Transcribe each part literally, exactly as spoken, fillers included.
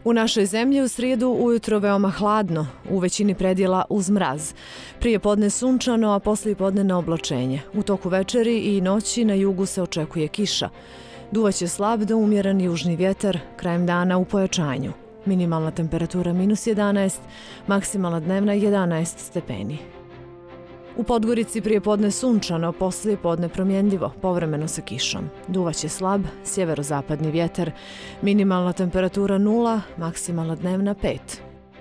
U našoj zemlji u srijedu ujutro veoma hladno, u većini predjela uz mraz. Prije podne sunčano, a poslije podnevno oblačenje. U toku večeri i noći na jugu se očekuje kiša. Duvaće slab do umjeren južni vjetar, krajem dana u pojačanju. Minimalna temperatura minus jedanaest, maksimalna dnevna jedanaest stepeni. U Podgorici prije podne sunčano, poslije podne promjenljivo, povremeno sa kišom. Duvaće slab, sjeverozapadni vjetar, minimalna temperatura nula, maksimalna dnevna pet.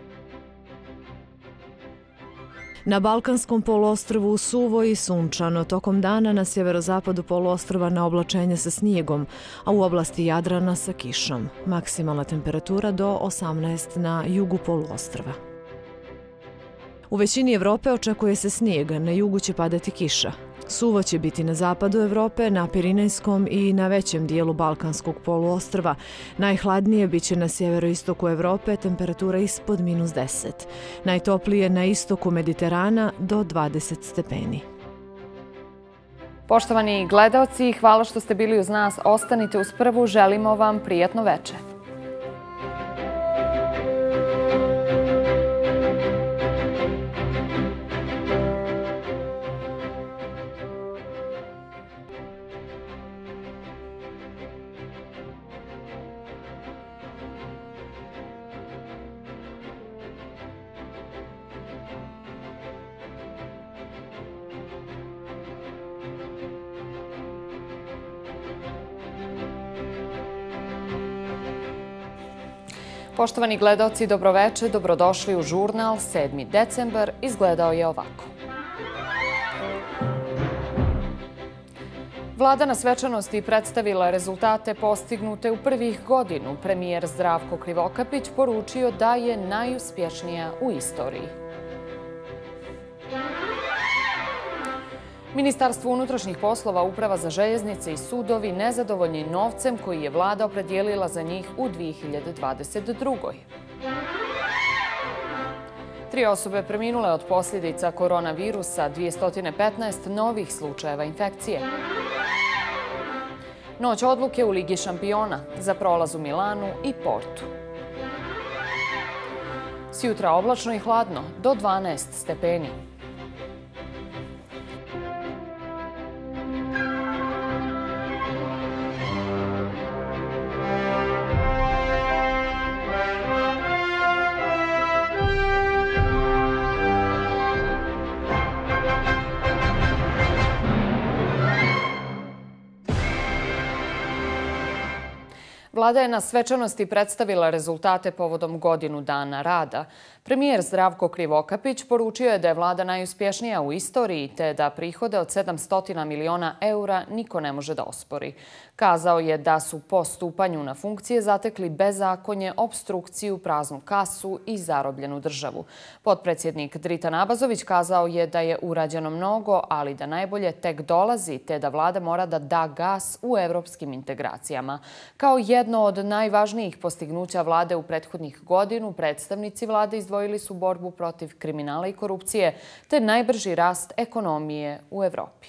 Na Balkanskom poluostrvu suvo i sunčano, tokom dana na sjeverozapadu poluostrva na oblačenje sa snijegom, a u oblasti Jadrana sa kišom. Maksimalna temperatura do osamnaest na jugu poluostrva. U većini Evrope očekuje se snijeg, na jugu će padati kiša. Suvo će biti na zapadu Evrope, na Pirinejskom i na većem dijelu Balkanskog poluostrva. Najhladnije biće na sjeveroistoku Evrope, temperatura ispod minus deset. Najtoplije na istoku Mediterana do dvadeset stepeni. Poštovani gledaoci, hvala što ste bili uz nas. Ostanite uz Prvu, želimo vam prijatno večer. Poštovani gledaoci, dobroveče, dobrodošli u žurnal. sedmi decembar izgledao je ovako. Vlada na svečanosti predstavila rezultate postignute u prvih godinu. Premijer Zdravko Krivokapić poručio da je najuspješnija u istoriji. Ministarstvo unutrašnjih poslova, Uprava za željeznice i sudovi nezadovoljni novcem koji je vlada opredijelila za njih u dvije hiljade dvadeset drugoj. Tri osobe preminule od posljedica koronavirusa, dvjesto petnaest novih slučajeva infekcije. Noć odluke u Ligi šampiona za prolaz u Milanu i Portu. Sjutra oblačno i hladno, do dvanaest stepeni. Vlada je na svečanosti predstavila rezultate povodom godinu dana rada. Premijer Zdravko Krivokapić poručio je da je vlada najuspješnija u istoriji te da prihode od sedamsto miliona eura niko ne može da ospori. Kazao je da su po stupanju na funkcije zatekli bezakonje, opstrukciju, praznu kasu i zarobljenu državu. Potpredsjednik Dritan Abazović kazao je da je urađeno mnogo, ali da najbolje tek dolazi te da vlada mora da da gas u evropskim integracijama. Kao jedno od najvažnijih postignuća vlade u prethodnih godinu, predstavnici vlade izdvojili su borbu protiv kriminala i korupcije te najbrži rast ekonomije u Evropi.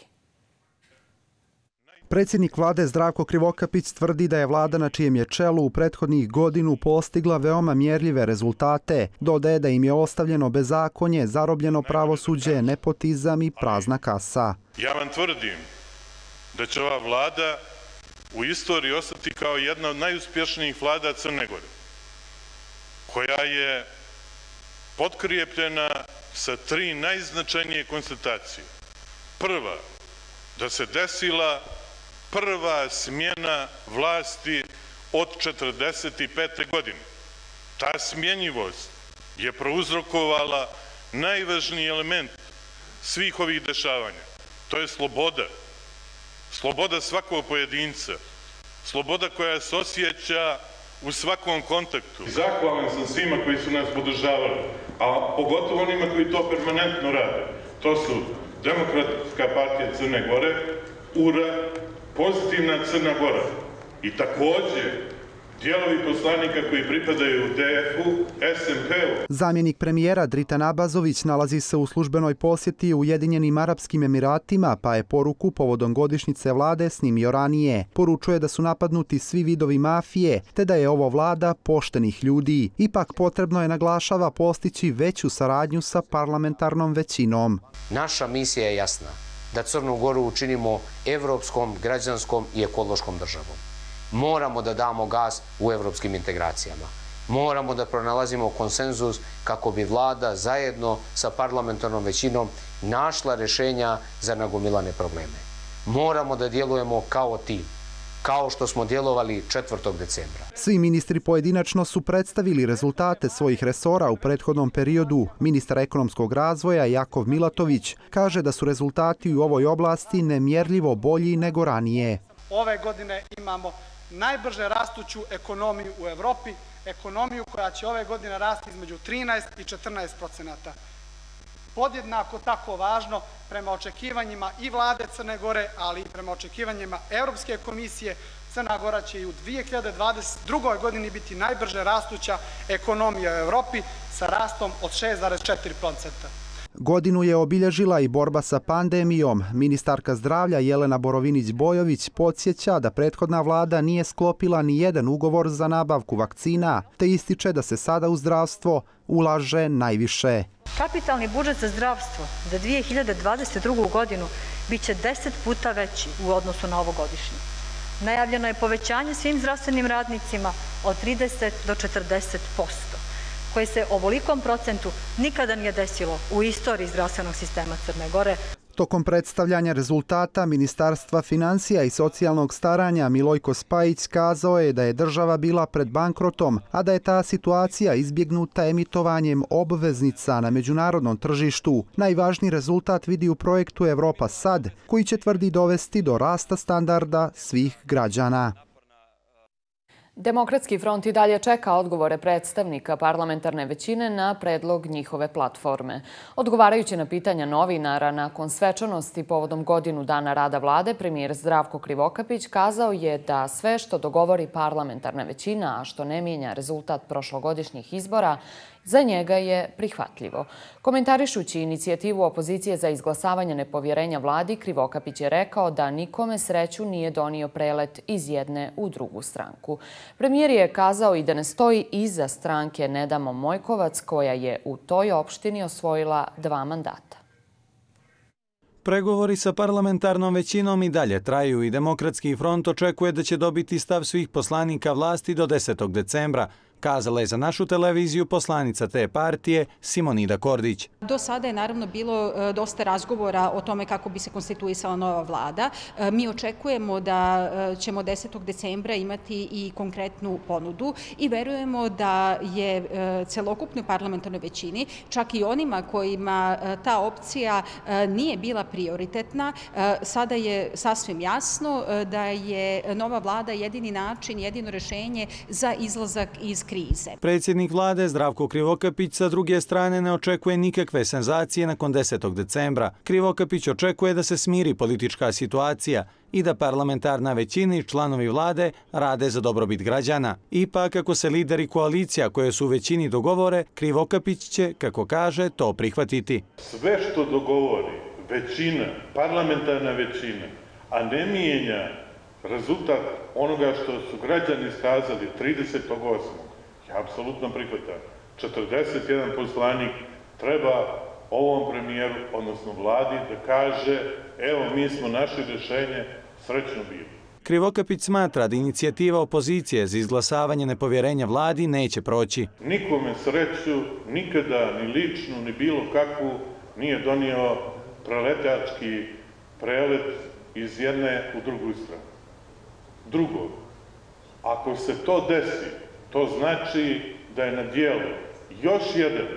Predsjednik vlade Zdravko Krivokapić tvrdi da je vlada na čijem je čelu u prethodnih godinu postigla veoma mjerljive rezultate. Dodaje da im je ostavljeno bezakonje, zarobljeno pravosuđe, nepotizam i prazna kasa. Ja vam tvrdim da će ova vlada u istoriji ostati kao jedna od najuspješnijih vlada Crne Gore, koja je potkrijepljena sa tri najznačajnije konstatacije. Prva, da se desila prva smjena vlasti od četrdeset pete godine. Ta smjenjivost je prouzrokovala najvažniji element svih ovih dešavanja. To je sloboda. Sloboda svakog pojedinca. Sloboda koja se osjeća u svakom kontaktu. Zahvalan sam svima koji su nas podržavali, a pogotovo onima koji to permanentno rade. To su Demokratska partija Crne Gore, U R A, Pozitivna Crna Gora i također dijelovi poslanika koji pripadaju D F-u, S M P-u. Zamjenik premijera Dritan Abazović nalazi se u službenoj posjeti u Ujedinjenim Arapskim Emiratima, pa je poruku povodom godišnjice vlade snimio ranije. Poručuje da su napadnuti svi vidovi mafije, te da je ovo vlada poštenih ljudi. Ipak potrebno je, naglašava, postići veću saradnju sa parlamentarnom većinom. Naša misija je jasna, da Crnu Goru učinimo evropskom, građanskom i ekološkom državom. Moramo da damo gas u evropskim integracijama. Moramo da pronalazimo konsenzus kako bi vlada zajedno sa parlamentarnom većinom našla rješenja za nagomilane probleme. Moramo da djelujemo kao tim, kao što smo djelovali četvrtog decembra. Svi ministri pojedinačno su predstavili rezultate svojih resora u prethodnom periodu. Ministar ekonomskog razvoja Jakov Milatović kaže da su rezultati u ovoj oblasti nemjerljivo bolji nego ranije. Ove godine imamo najbrže rastuću ekonomiju u Evropi, ekonomiju koja će ove godine rasti između trinaest i četrnaest procenata. Podjednako tako važno prema očekivanjima i vlade Crne Gore, ali i prema očekivanjima Europske komisije, Crna Gora će i u dvije hiljade dvadeset drugoj godini biti najbrže rastuća ekonomija u Evropi sa rastom od šest zarez četiri procenta. Godinu je obilježila i borba sa pandemijom. Ministarka zdravlja Jelena Borovinić-Bojović podsjeća da prethodna vlada nije sklopila ni jedan ugovor za nabavku vakcina, te ističe da se sada u zdravstvo ulaže najviše. Kapitalni budžet za zdravstvo za dvije hiljade dvadeset drugu godinu bit će deset puta veći u odnosu na ovogodišnji. Najavljeno je povećanje svim zdravstvenim radnicima od trideset do četrdeset posto. koje se ovolikom procentu nikada nije desilo u istoriji zdravstvenog sistema Crne Gore. Tokom predstavljanja rezultata Ministarstva financija i socijalnog staranja Milojko Spajić kazao je da je država bila pred bankrotom, a da je ta situacija izbjegnuta emitovanjem obveznica na međunarodnom tržištu. Najvažniji rezultat vidi u projektu Evropa sad, koji će, tvrdi, dovesti do rasta standarda svih građana. Demokratski front i dalje čeka odgovore predstavnika parlamentarne većine na predlog njihove platforme. Odgovarajući na pitanja novinara nakon svečanosti povodom godinu dana rada vlade, premijer Zdravko Krivokapić kazao je da sve što dogovori parlamentarna većina, a što ne mijenja rezultat prošlogodišnjih izbora, za njega je prihvatljivo. Komentarišući inicijativu opozicije za izglasavanje nepovjerenja vladi, Krivokapić je rekao da nikome sreću nije donio prelet iz jedne u drugu stranku. Premijer je kazao i da ne stoji iza stranke Ne damo Mojkovac, koja je u toj opštini osvojila dva mandata. Pregovori sa parlamentarnom većinom i dalje traju i Demokratski front očekuje da će dobiti stav svih poslanika vlasti do desetog decembra, kazala je za našu televiziju poslanica te partije Simonida Kordić. Do sada je naravno bilo dosta razgovora o tome kako bi se konstituisala nova vlada. Mi očekujemo da ćemo desetog decembra imati i konkretnu ponudu i verujemo da je celokupnoj parlamentarnoj većini, čak i onima kojima ta opcija nije bila prioritetna, sada je sasvim jasno da je nova vlada jedini način, jedino rješenje za izlazak iz krize. Predsjednik vlade Zdravko Krivokapić sa druge strane ne očekuje nikakve senzacije nakon desetog decembra. Krivokapić očekuje da se smiri politička situacija i da parlamentarna većina i članovi vlade rade za dobrobit građana. Ipak, ako se lideri koalicija koje su u većini dogovore, Krivokapić će, kako kaže, to prihvatiti. Sve što dogovori većina, parlamentarna većina, a ne mijenja rezultat onoga što su građani iskazali tridesetog osmog Ja apsolutno prihvatam. četrdeset jedan poslanik treba ovom premijeru, odnosno vladi, da kaže evo mi smo našli rješenje, srećno bili. Krivokapić smatra da inicijativa opozicije za izglasavanje nepovjerenja vladi neće proći. Nikome sreću, nikada ni ličnu, ni bilo kakvu nije donio preletački prelet iz jedne u drugu stranu. Drugo, ako se to desi, to znači da je na dijelu još jedan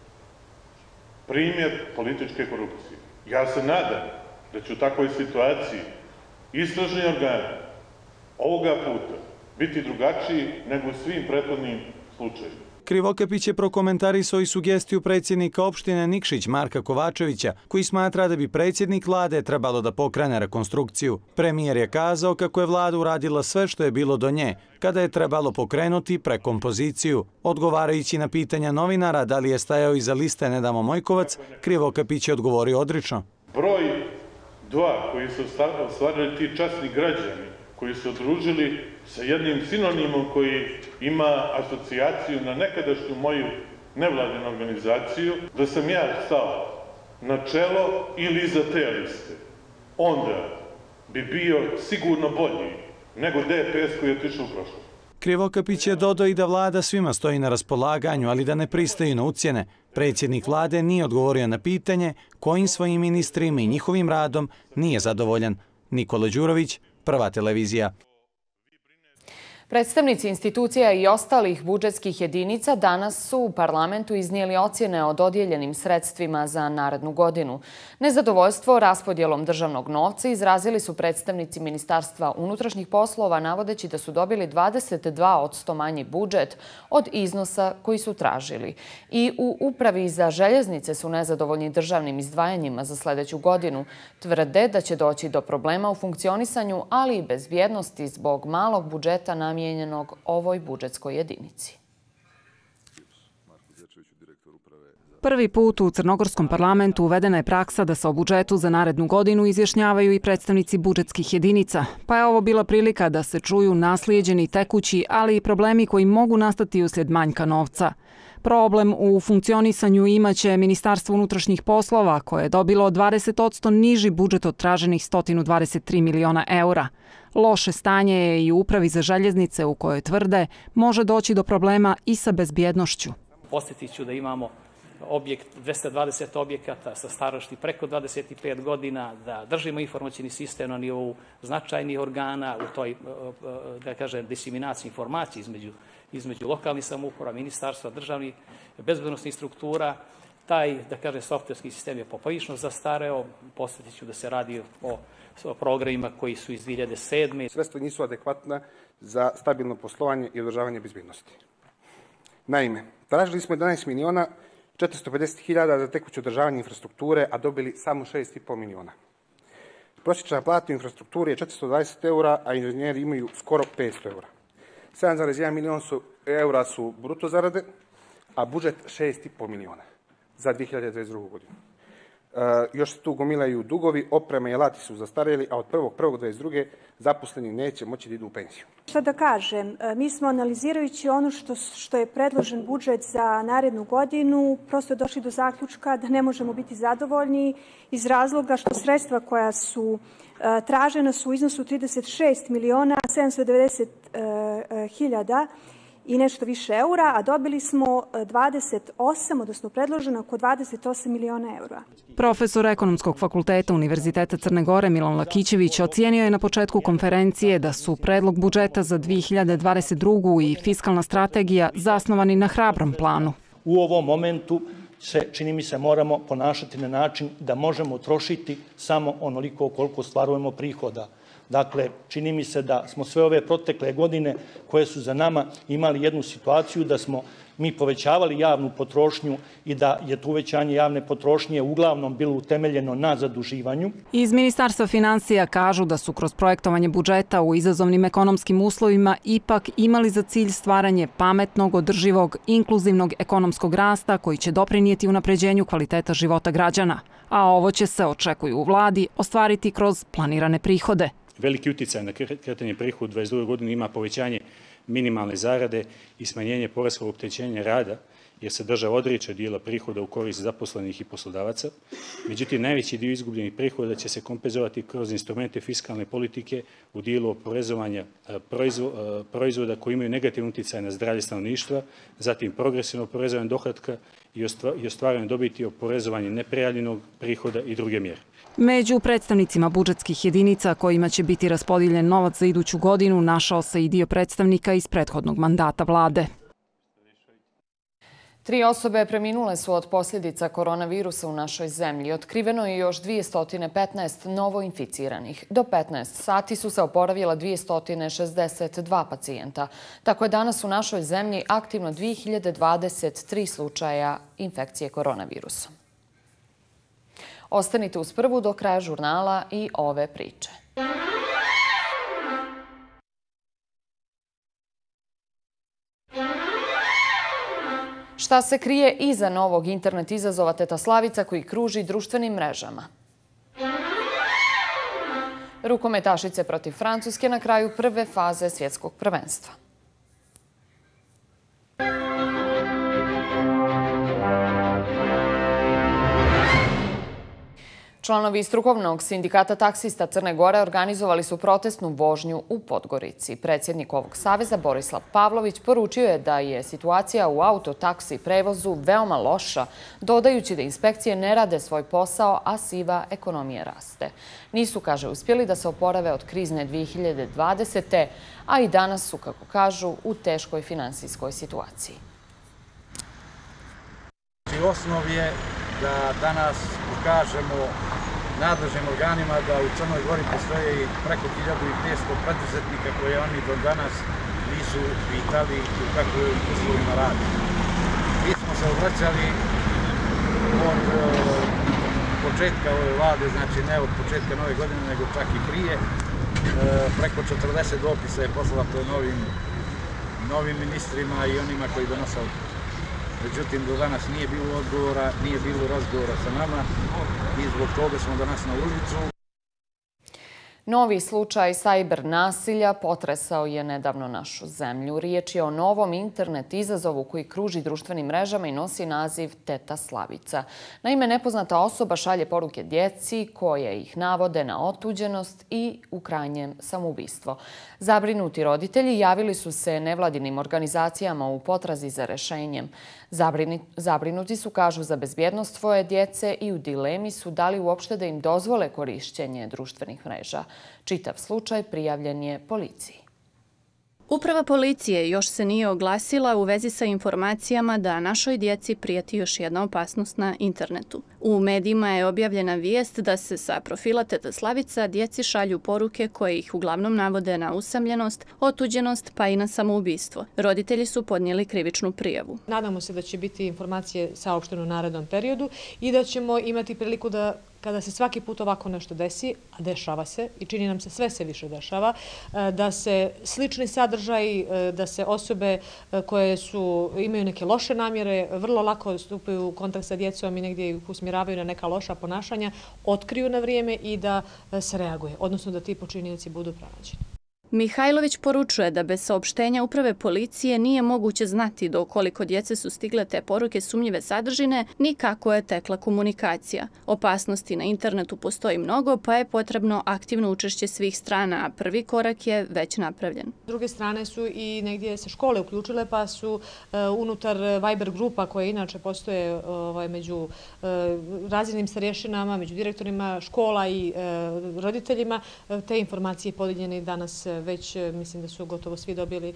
primjer političke korupcije. Ja se nadam da će u takvoj situaciji istražni organi ovoga puta biti drugačiji nego u svim prethodnim slučajima. Krivokapić je prokomentarisao i sugestiju predsjednika opštine Nikšić Marka Kovačevića, koji smatra da bi predsjednik vlade trebalo da pokrene rekonstrukciju. Premijer je kazao kako je vlada uradila sve što je bilo do nje, kada je trebalo pokrenuti prekompoziciju. Odgovarajući na pitanja novinara da li je stajao iza liste Ne damo Mojkovac, Krivokapić je odgovorio odrično. Broj dva koji su ostvarili ti časni građani, koji su odružili sa jednim sinonimom koji ima asocijaciju na nekadašnju moju nevladinu organizaciju, da sam ja stao na čelo ili iza te liste, onda bi bio sigurno bolji nego D P S koji je otišao u prošlost. Krivokapić je dodao i da vlada svima stoji na raspolaganju, ali da ne pristaju na ucjene. Predsjednik vlade nije odgovorio na pitanje kojim svojim ministrima i njihovim radom nije zadovoljan. Nikola Đurović, Prva televizija. Predstavnici institucija i ostalih budžetskih jedinica danas su u parlamentu iznijeli ocjene o dodijeljenim sredstvima za narednu godinu. Nezadovoljstvo raspodjelom državnog novca izrazili su predstavnici Ministarstva unutrašnjih poslova, navodeći da su dobili dvadeset dva posto manji budžet od iznosa koji su tražili. I u Upravi za željeznice su nezadovoljni državnim izdvajanjima za sljedeću godinu. Tvrde da će doći do problema u funkcionisanju, ali i bezbjednosti zbog malog budžeta na namijenjenog ovoj budžetskoj jedinici. Prvi put u crnogorskom parlamentu uvedena je praksa da se o budžetu za narednu godinu izjašnjavaju i predstavnici budžetskih jedinica, pa je ovo bila prilika da se čuju naslijeđeni, tekući, ali i problemi koji mogu nastati uslijed manjka novca. Problem u funkcionisanju imaće Ministarstvo unutrašnjih poslova, koje je dobilo dvadeset posto niži budžet od traženih sto dvadeset tri miliona eura. Loše stanje je i u Upravi za željeznice, u kojoj tvrde može doći do problema i sa bezbjednošću. Posjetit ću da imamo objekt, dvesta dvadeset objekata sa starosti preko dvadeset pet godina, da držimo informacijni sistem na nivou značajnih organa u toj, da kažem, diseminaciji informacije između, između lokalnih samouprava, ministarstva, državnih bezbednosnih struktura. Taj, da kažem, softverski sistem je poprilično zastareo. Posjetit ću da se radi o, o programima koji su iz dvije hiljade sedme. Sredstva nisu adekvatna za stabilno poslovanje i održavanje bezbednosti. Naime, tražili smo jedanaest miliona četiristo pedeset hiljada za tekuće održavanje infrastrukture, a dobili samo šest i po miliona. Prosječna plata u infrastrukturi je četiristo dvadeset eura, a inženjeri imaju skoro petsto eura. sedam zarez jedan milion su, eura su bruto zarade, a budžet šest i po miliona za dvije hiljade dvadeset drugu godinu. E, još se tu gomilaju dugovi, opreme i alati su zastarjeli, a od prvog prvog dvadeset druge zaposleni neće moći da idu u pensiju. Šta da kažem, mi smo analizirajući ono što, što je predložen budžet za narednu godinu, prosto došli do zaključka da ne možemo biti zadovoljni iz razloga što sredstva koja su tražena su u iznosu trideset šest miliona sedamsto devedeset hiljada i nešto više eura, a dobili smo dvadeset osam, odnosno predloženo oko dvadeset osam miliona eura. Profesor Ekonomskog fakulteta Univerziteta Crne Gore Milan Lakićević ocijenio je na početku konferencije da su predlog budžeta za dvije hiljade dvadeset drugu i fiskalna strategija zasnovani na hrabrom planu. U ovom momentu se, čini mi se, moramo ponašati na način da možemo trošiti samo onoliko koliko ostvarujemo prihoda. Dakle, čini mi se da smo sve ove protekle godine koje su za nama imali jednu situaciju da smo mi povećavali javnu potrošnju i da je to uvećanje javne potrošnje uglavnom bilo utemeljeno na zaduživanju. Iz Ministarstva financija kažu da su kroz projektovanje budžeta u izazovnim ekonomskim uslovima ipak imali za cilj stvaranje pametnog, održivog, inkluzivnog ekonomskog rasta koji će doprinijeti unapređenju kvaliteta života građana. A ovo će se, očekuju u vladi, ostvariti kroz planirane prihode. Veliki uticaj na kretanje prihoda u dvadeset drugoj godini ima povećanje minimalne zarade i smanjenje poreskog opterećenja rada, jer se država odriče dijela prihoda u korist zaposlenih i poslodavaca. Međutim, najveći dio izgubljenih prihoda će se kompenzovati kroz instrumente fiskalne politike u dijelu oporezovanja proizvoda koji imaju negativni uticaj na zdravlje stanovništva, zatim progresivno oporezovanje dohotka i ostvaranje dobiti oporezovanje neprijavljenog prihoda i druge mjere. Među predstavnicima budžetskih jedinica kojima će biti raspodijeljen novac za iduću godinu našao se i dio predstavnika iz prethodnog mandata vlade. Tri osobe preminule su od posljedica koronavirusa u našoj zemlji. Otkriveno je još dvjesto petnaest novo inficiranih. Do petnaest sati su se oporavila dvjesto šezdeset dva pacijenta. Tako je danas u našoj zemlji aktivno dvije hiljade dvadeset tri slučaja infekcije koronavirusom. Ostanite uz prvu do kraja žurnala i ove priče. Šta se krije iza novog internet izazova Teta Slavica koji kruži društvenim mrežama? Rukometašice protiv Francuske na kraju prve faze svjetskog prvenstva. Članovi strukovnog sindikata taksista Crne Gore organizovali su protestnu vožnju u Podgorici. Predsjednik ovog saveza Borislav Pavlović poručio je da je situacija u autotaksi prevozu veoma loša, dodajući da inspekcije ne rade svoj posao, a siva ekonomija raste. Nisu, kaže, uspjeli da se oporave od krizne dvije hiljade dvadesete. a i danas su, kako kažu, u teškoj finansijskoj situaciji. Osnov je da danas ukažemo nadležnim organima da u Crnoj Gori postoje preko hiljadu petsto preduzetnika koje oni do danas nisu pitali u kakvim uslovima radi. Mi smo se obraćali od početka ove vlade, znači ne od početka nove godine, nego čak i prije. Preko četrdeset dopisa je poslato novim, novim ministrima i onima koji donose odluke. Međutim, do danas nije bilo odgovora, nije bilo razgovora sa nama i zbog toga smo danas na ulicu. Novi slučaj sajber nasilja potresao je nedavno našu zemlju. Riječ je o novom internet izazovu koji kruži društvenim mrežama i nosi naziv Teta Slavica. Naime, nepoznata osoba šalje poruke djeci koje ih navode na otuđenost i u krajnjem samoubistvo. Zabrinuti roditelji javili su se nevladinim organizacijama u potrazi za rešenjem. Zabrinuti su, kažu, za bezbjednost svoje djece i u dilemi su da li uopšte da im dozvole korišćenje društvenih mreža. Čitav slučaj prijavljen je policiji. Uprava policije još se nije oglasila u vezi sa informacijama da našoj djeci prijeti još jedna opasnost na internetu. U medijima je objavljena vijest da se sa profila Teta Slavica djeci šalju poruke koje ih uglavnom navode na usamljenost, otuđenost pa i na samoubistvo. Roditelji su podnijeli krivičnu prijavu. Nadamo se da će biti informacije saopštene u narednom periodu i da ćemo imati priliku da kada se svaki put ovako nešto desi, a dešava se i čini nam se sve se više dešava, da se slični sadržaj, da se osobe koje su, imaju neke loše namjere, vrlo lako stupaju u kontakt sa djecom i negdje ih usmjeravaju na neka loša ponašanja, otkriju na vrijeme i da se reaguje, odnosno da ti počinioci budu pronađeni. Mihajlović poručuje da bez saopštenja uprave policije nije moguće znati do koliko djece su stigle te poruke sumnjive sadržine, ni kako je tekla komunikacija. Opasnosti na internetu postoji mnogo, pa je potrebno aktivno učešće svih strana, a prvi korak je već napravljen. S druge strane su i negdje se škole uključile, pa su unutar Viber grupa koje inače postoje među razrednim starješinama, među direktorima škola i roditeljima, te informacije podijeljene danas već mislim da su gotovo svi dobili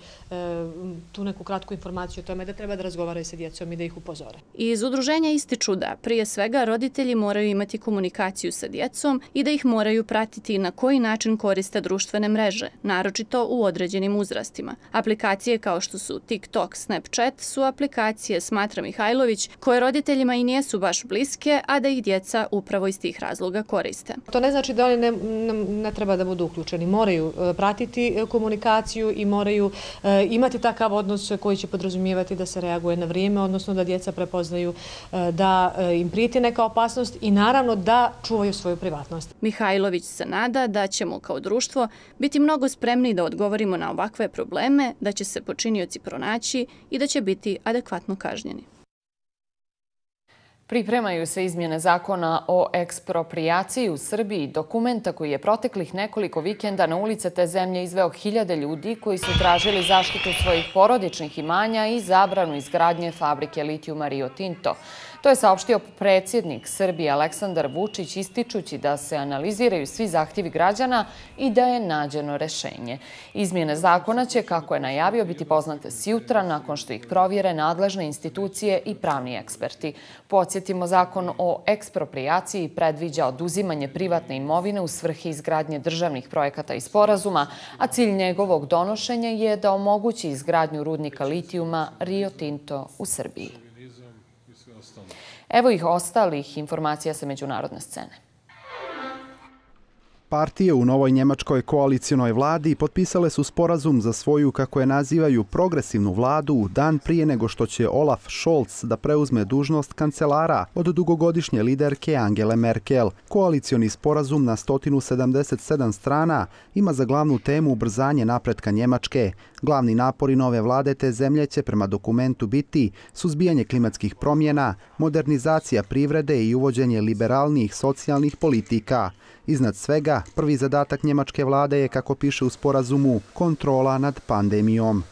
tu neku kratku informaciju o tome da treba da razgovaraju sa djecom i da ih upozore. Iz udruženja ističu da prije svega roditelji moraju imati komunikaciju sa djecom i da ih moraju pratiti na koji način koriste društvene mreže, naročito u određenim uzrastima. Aplikacije kao što su TikTok, Snapchat su aplikacije, smatra Mihajlović, koje roditeljima i nijesu baš bliske, a da ih djeca upravo iz tih razloga koriste. To ne znači da oni ne, ne treba da budu uključeni, moraju pratiti komunikaciju i moraju imati takav odnos koji će podrazumijevati da se reaguje na vrijeme, odnosno da djeca prepoznaju da im prijeti neka opasnost i naravno da čuvaju svoju privatnost. Mihajlović se nada da ćemo kao društvo biti mnogo spremni da odgovorimo na ovakve probleme, da će se počinioci pronaći i da će biti adekvatno kažnjeni. Pripremaju se izmjene zakona o eksproprijaciji u Srbiji, dokumenta koji je proteklih nekoliko vikenda na ulice te zemlje izveo hiljade ljudi koji su tražili zaštitu svojih porodičnih imanja i zabranu izgradnje fabrike litijuma Rio Tinto. To je saopštio predsjednik Srbije Aleksandar Vučić, ističući da se analiziraju svi zahtjevi građana i da je nađeno rešenje. Izmjene zakona će, kako je najavio, biti poznate sjutra nakon što ih provjere nadležne institucije i pravni eksperti. Podsjetimo, zakon o eksproprijaciji predviđa oduzimanje privatne imovine u svrhe izgradnje državnih projekata i sporazuma, a cilj njegovog donošenja je da omogući izgradnju rudnika litijuma Rio Tinto u Srbiji. Evo ih ostalih informacija sa međunarodne scene. Partije u novoj njemačkoj koalicionoj vladi potpisale su sporazum za svoju, kako je nazivaju, progresivnu vladu dan prije nego što će Olaf Scholz da preuzme dužnost kancelara od dugogodišnje liderke Angele Merkel. Koalicioni sporazum na sto sedamdeset sedam strana ima za glavnu temu ubrzanje napretka Njemačke. Glavni napori nove vlade te zemlje će prema dokumentu biti suzbijanje klimatskih promjena, modernizacija privrede i uvođenje liberalnijih socijalnih politika. Iznad svega, prvi zadatak njemačke vlade je, kako piše u sporazumu, kontrola nad pandemijom.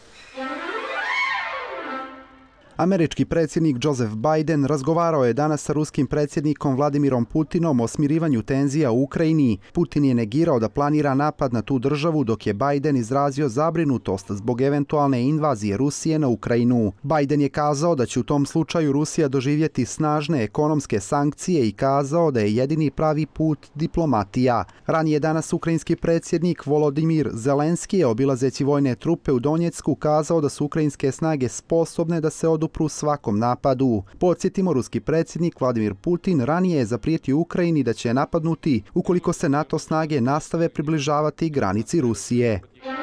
Američki predsjednik Joseph Biden razgovarao je danas sa ruskim predsjednikom Vladimirom Putinom o smirivanju tenzija u Ukrajini. Putin je negirao da planira napad na tu državu, dok je Biden izrazio zabrinutost zbog eventualne invazije Rusije na Ukrajinu. Biden je kazao da će u tom slučaju Rusija doživjeti snažne ekonomske sankcije i kazao da je jedini pravi put diplomatija. Ranije danas ukrajinski predsjednik Volodimir Zelenski, obilazeći vojne trupe u Donjecku, kazao da su ukrajinske snage sposobne da se odupru svakom napadu. Podsjetimo, ruski predsjednik Vladimir Putin ranije je zaprijetio Ukrajini da će napadnuti ukoliko se NATO snage nastave približavati granici Rusije.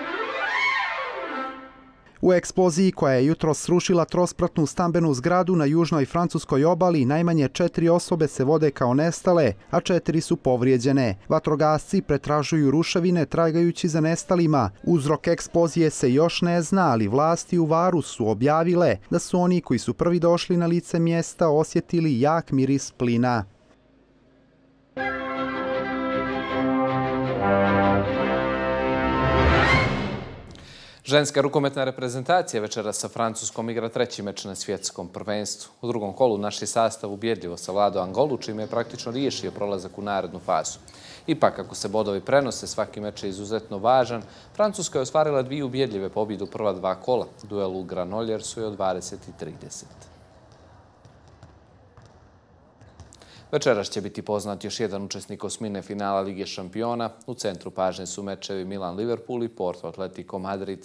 U eksploziji koja je jutros srušila trospratnu stambenu zgradu na južnoj francuskoj obali, najmanje četiri osobe se vode kao nestale, a četiri su povrijeđene. Vatrogasci pretražuju ruševine tragajući za nestalima. Uzrok eksplozije se još ne zna, ali vlasti u Varu su objavile da su oni koji su prvi došli na lice mjesta osjetili jak miris plina. Ženska rukometna reprezentacija večeras sa Francuskom igra treći meč na svjetskom prvenstvu. U drugom kolu naš je sastav ubjedljivo savladao Angolu, čime je praktično riješio prolazak u narednu fazu. Ipak, ako se bodovi prenose, svaki meč je izuzetno važan. Francuska je ostvarila dvije ubjedljive pobjede u prva dva kola. Duel u Granoljersu je od dvadeset trideset. Večeras će biti poznat još jedan učesnik osmine finala Lige šampiona. U centru pažnje su mečevi Milan-Liverpool i Porto-Atletico Madrid.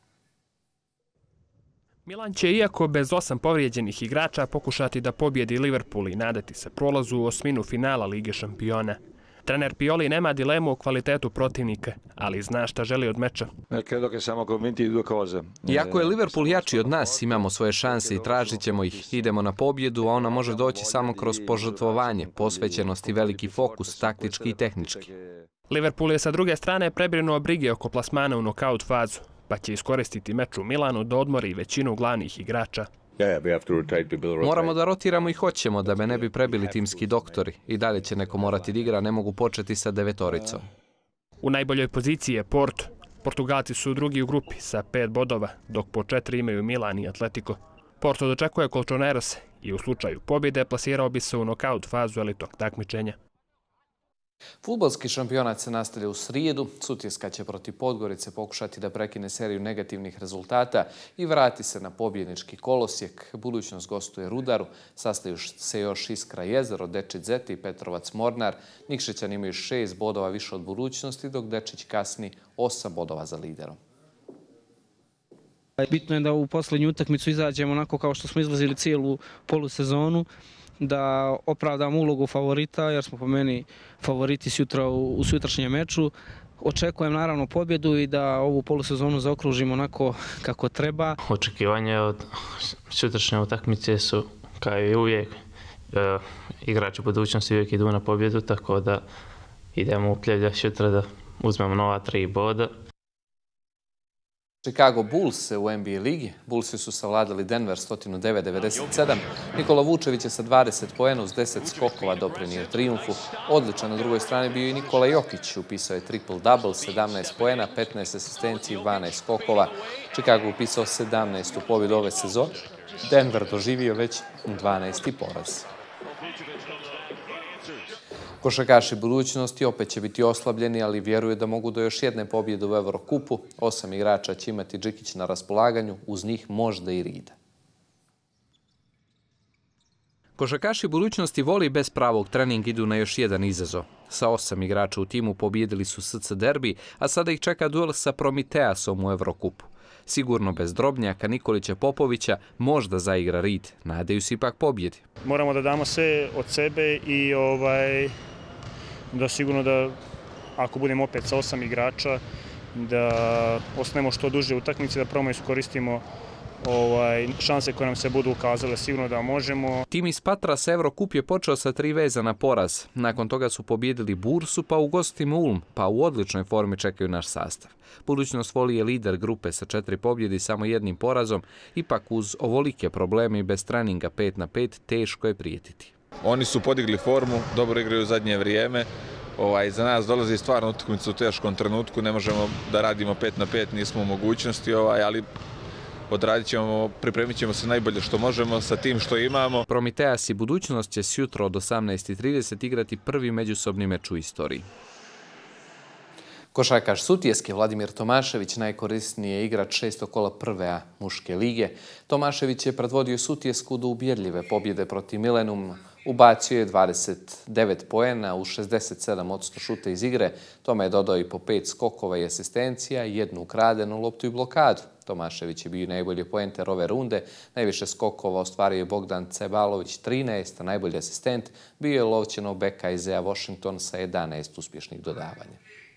Milan će, iako bez osam povrijeđenih igrača, pokušati da pobjedi Liverpool i nadati se prolazu u osminu finala Lige šampiona. Trener Pioli nema dilemu o kvalitetu protivnika, ali zna šta želi od meča. Iako je Liverpool jači od nas, imamo svoje šanse i tražit ćemo ih. Idemo na pobjedu, a ona može doći samo kroz požrtvovanje, posvećenost i veliki fokus, taktički i tehnički. Liverpool je sa druge strane prebrinuo brige oko plasmana u nokaut fazu, pa će iskoristiti meč u Milanu da odmori većinu glavnih igrača. Moramo da rotiramo i hoćemo, da me ne bi prebili timski doktori. I dalje će neko morati da igra, ne mogu početi sa devetoricom. U najboljoj poziciji je Porto. Portugalci su drugi u grupi sa pet bodova, dok po četiri imaju Milan i Atletico. Porto dočekuje Colchonerose i u slučaju pobjede plasirao bi se u nokaut fazu elitnog takmičenja. Fudbalski šampionat se nastavlja u srijedu. Sutjeska će protiv Podgorice pokušati da prekine seriju negativnih rezultata i vrati se na pobjednički kolosijek. Budućnost gostuje Rudaru, sastaju se još Iskra Jezero, Dečić Zeti i Petrovac Mornar. Nikšićani imaju šest bodova više od Budućnosti, dok Dečić kasni osam bodova za liderom. Bitno je da u posljednju utakmicu izađemo onako kao što smo izlazili cijelu polusezonu, da opravdamo ulogu favorita, jer smo po meni favoriti sutra u sutrašnjem meču. Očekujem naravno pobjedu i da ovu polusezonu zaokružimo onako kako treba. Očekivanje od sutrašnje utakmice su, kao i uvijek, e, igrači Budućnosti uvijek idu na pobjedu, tako da idemo u Pljevlja sutra da uzmemo nova tri boda. Chicago Bulls u N B A ligi. Bullsi su savladali Denver sto devet devedeset sedam. Nikola Vučević je sa dvadeset poena uz deset skokova doprinio trijumfu. Odličan na drugoj strani bio i Nikola Jokić. Upisao je triple-double, sedamnaest poena, petnaest asistencija i dvanaest skokova. Chicago upisao sedamnaestu pobjedu ove sezone. Denver doživio već dvanaesti poraz. Košarkaši budućnosti opet će biti oslabljeni, ali vjeruje da mogu do još jedne pobjede u Evrokupu. Osam igrača će imati Džikić na raspolaganju, uz njih možda i Rida. Košarkaši budućnosti voli bez pravog treninga idu na još jedan izazov. Sa osam igrača u timu pobjedili su S C Derbi, a sada ih čeka duel sa Prometeasom u Evrokupu. Sigurno bez Drobnjaka, Nikolića, Popovića možda zaigra Rid. Nadaju se ipak pobjedi. Moramo da damo sve od sebe i ovaj, da sigurno da ako budemo opet sa osam igrača, da ostanemo što duže u utakmici, da probamo iskoristimo ovaj, šanse koje nam se budu ukazale, sigurno da možemo. Tim iz Patrasa Evrokup je počeo sa tri vezana poraz. Nakon toga su pobjedili Bursu, pa u gostima Ulm, pa u odličnoj formi čekaju naš sastav. Budućnost voli je lider grupe sa četiri pobjede i samo jednim porazom, ipak uz ovolike probleme i bez treninga pet na pet teško je prijetiti. Oni su podigli formu, dobro igraju u zadnje vrijeme. Ovaj, za nas dolazi stvarno utakmica u teškom trenutku, ne možemo da radimo pet na pet, nismo u mogućnosti, ovaj, ali odradit ćemo, pripremit ćemo se najbolje što možemo sa tim što imamo. Prometeas i Budućnost će sjutro od osamnaest i trideset igrati prvi međusobni meč u istoriji. Košarkaš Sutjeske Vladimir Tomašević najkorisniji je igrač šestog kola prve A muške lige. Tomašević je predvodio Sutjesku do ubjedljive pobjede protiv Milenum. Ubacio je dvadeset devet poena u šezdeset sedam posto šuta iz igre. Tome je dodao i po pet skokova i asistencija, jednu ukradenu loptu i blokadu. Tomašević je bio najbolji poenter ove runde. Najviše skokova ostvario je Bogdan Cebalović trinaest, a najbolji asistent bio je Lovćenov beka Isaiah Washington sa jedanaest uspješnih dodavanja.